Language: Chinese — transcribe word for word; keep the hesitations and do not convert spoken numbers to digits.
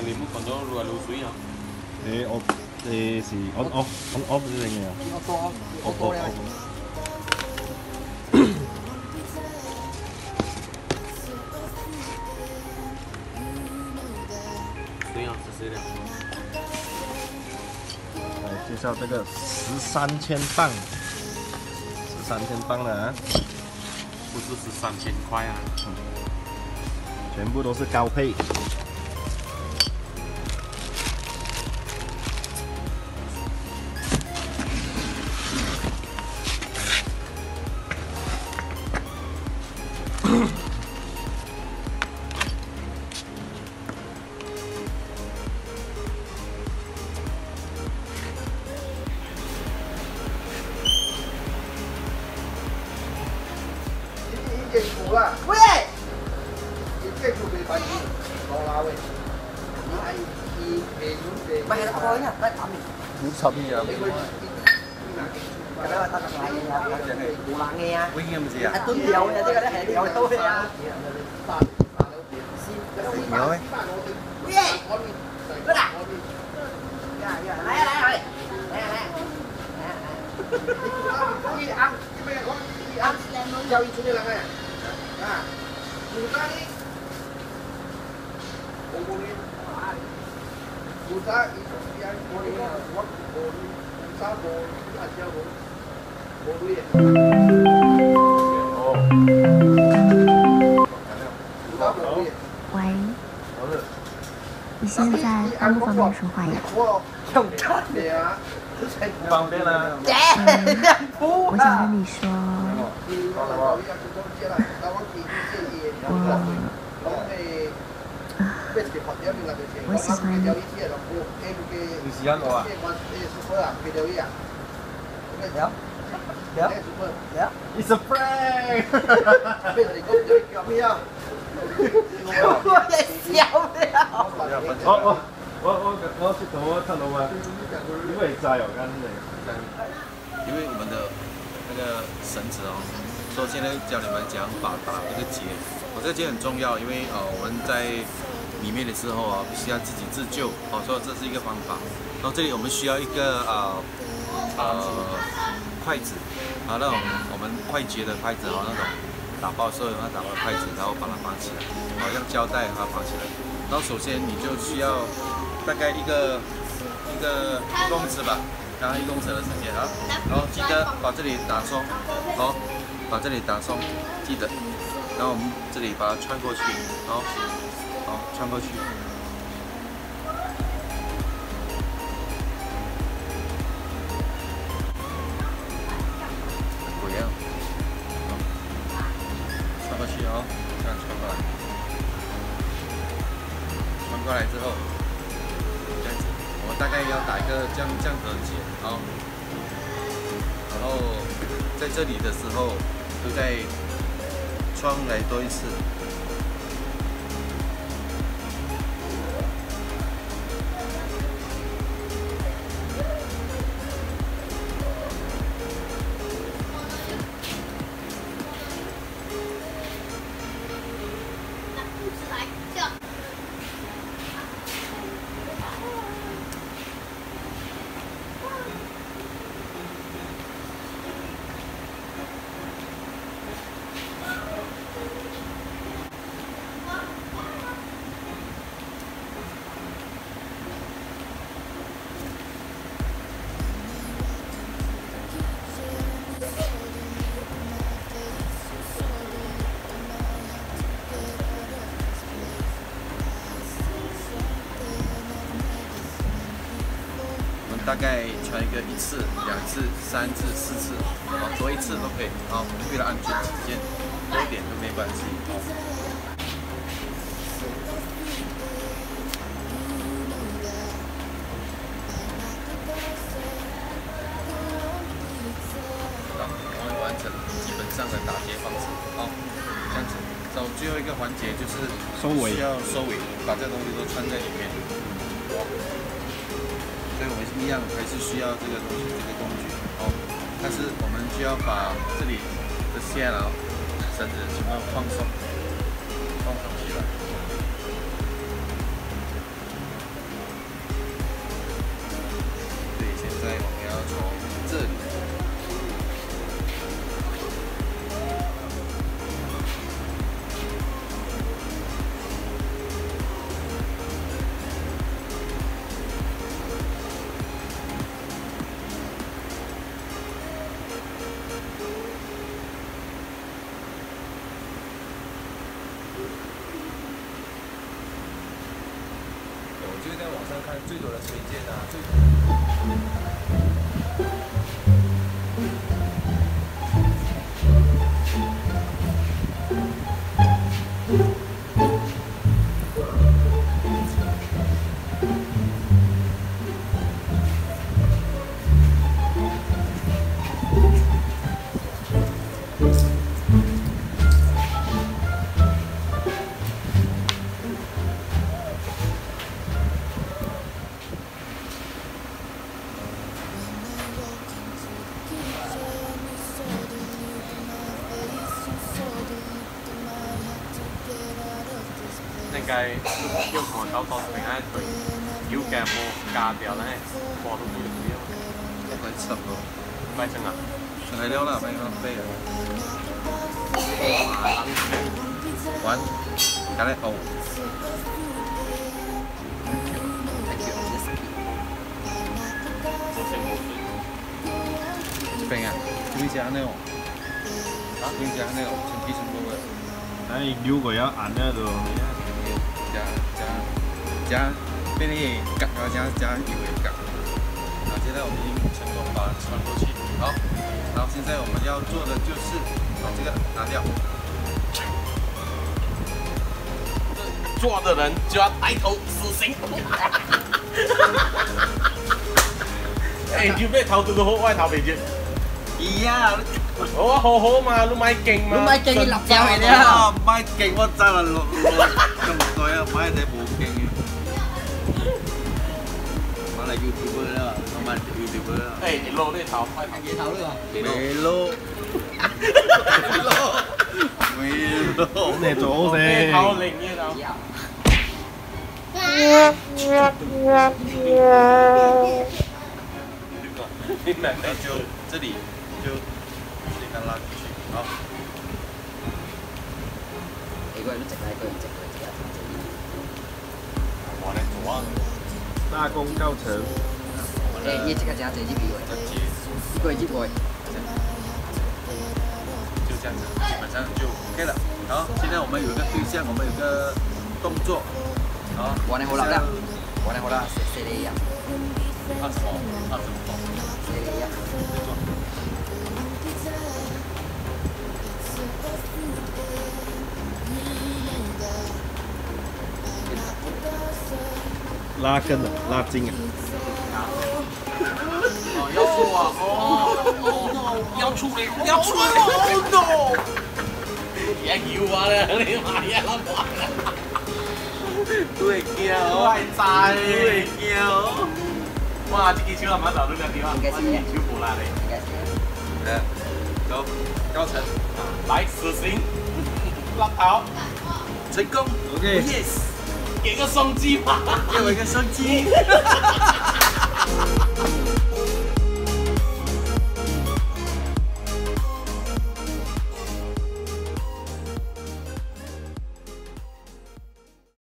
你们看到如果流水啊？ 誒我誒是 on off on off 呢樣嘢啊。 我多我多了。 对啊，是谁的？ 来介绍这个十三千磅，十三千磅的啊， 不是十三千块啊。 嗯，全部都是高配。 政府啊，喂，政府未發現我話喂，你係以誒咁嘅，唔係開啊，得咁。 五十嘢啊！ 你佢cái đó là ta đặt lại bộ làng nghe á. Quý nghiêm gì à? Tuấn Diệu nha, cái đó hệ Diệu thôi à. Nhớ ấy. Quý ơi, rất à. Dạ, dạ, lấy, lấy rồi. Nè, nè. Có gì ăn? Cái bây giờ có gì ăn? Giao đi xuống đây là nghe. À, dùng ra đi. Bộ bộ đi. Bộ ra, đi ăn, bộ đi, bộ đi, sao bộ, đi ăn chơi bộ. 喂，你现在方不方便说话呀？ 方便啊。 我想跟你说，我我喜欢你。 你喜欢我啊？ Yeah. Yeah. It's a prank. 俾人哋講咗叫咩啊？我哋笑了。 我我我我我去同我看到吗？因为在哦，干的。 因为我们的那个绳子哦，说现在教你们怎样把打这个结，我、哦、这个结很重要，因为呃我们在里面的时候啊，必须要自己自救哦，所以这是一个方法。然后这里我们需要一个呃呃筷子。 啊，那种我们快捷的筷子哦，那种打包时候用它打包的筷子，然后把它绑起来，好、哦、用胶带把它绑起来。然后首先你就需要大概一个一个一公尺吧，刚刚一公尺的时间啊，然后记得把这里打松，好、哦，把这里打松，记得。然后我们这里把它穿过去，好、哦，好、哦、穿过去。 穿过去哦，这样穿过来，穿过来之后，这样子，我们大概要打一个这样这样的结，好，然后在这里的时候，就再穿来多一次。 大概穿一个一次、两次、三次、四次，好，多一次都可以，好，为了安全起见，多一点都没关系，好。好，我们完成基本上的打结方式，好，这样子。然后最后一个环节就是收尾， 需要收尾，把这东西都穿在里面。 所以我们一样还是需要这个东西，这个工具哦。但是我们需要把这里的线啊、绳子全部放松，放松起来。 最多的推荐啊，最。 應該要看到到另外一隊要嘅冇加掉咧，過都冇用啲。 快成咯， 快成啊！ 成係了啦，咪浪費啊！玩，加咧哦。這邊啊，這邊加那種，這邊加那種成皮成多嘅。 哎，溜過要按那個。 加加加，俾你夾，然後加加油也夾。好，現在我們已經成功把它穿過去。好，然後現在我們要做的就是把這個拿掉。 做的人就要帶頭死刑。哎，要咩頭對到好，我係頭皮啫。 咦呀！ 我好好嘛，你買勁嘛。 你買勁要立正嚟啦。 唔買勁我真係落咁多啊，買隻冇勁嘅。買嚟 YouTuber 啦，我買 YouTuber 啦。 誒，你攞呢頭，快頭嘢頭呢個。 未攞。未攞。 好嚟做好呢頭先。 零呢頭。 然後就這裡就先把它拉進去，好。 你個人都直啦，個人直啦，直啦，直啦。 我嚟做啊！ 大功告成。 誒，你這個夾這幾筆位， 這接一個一個位。 就這樣子，基本上就 OK 了。好，現在我們有一個對象，我們有一個動作。好， 我哋好啦啦，我哋好啦，四四零一， 二十號，二十號。 四零一。 拉筋啊，拉筋啊。 哦，要出啊！哦，要出嚟，要出嚟！Oh no！而家要啊咧，你媽嘢啦嘛！ 都會驚都哦， 係債， 都會驚哦。 哇！呢幾超係咪留到兩點啊？ 應該是嘅， 超過啦你。 應該是嘅。 來，高高層， 來死刑，甩頭， 成功 OK。 ，yes， 給個雙擊吧。 給我一個雙擊。